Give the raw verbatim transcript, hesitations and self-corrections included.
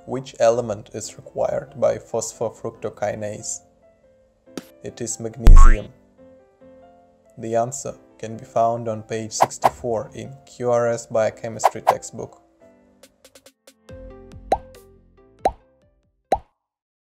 Which element is required by phosphofructokinase? It is magnesium. The answer can be found on page sixty-four in Q R S Biochemistry textbook.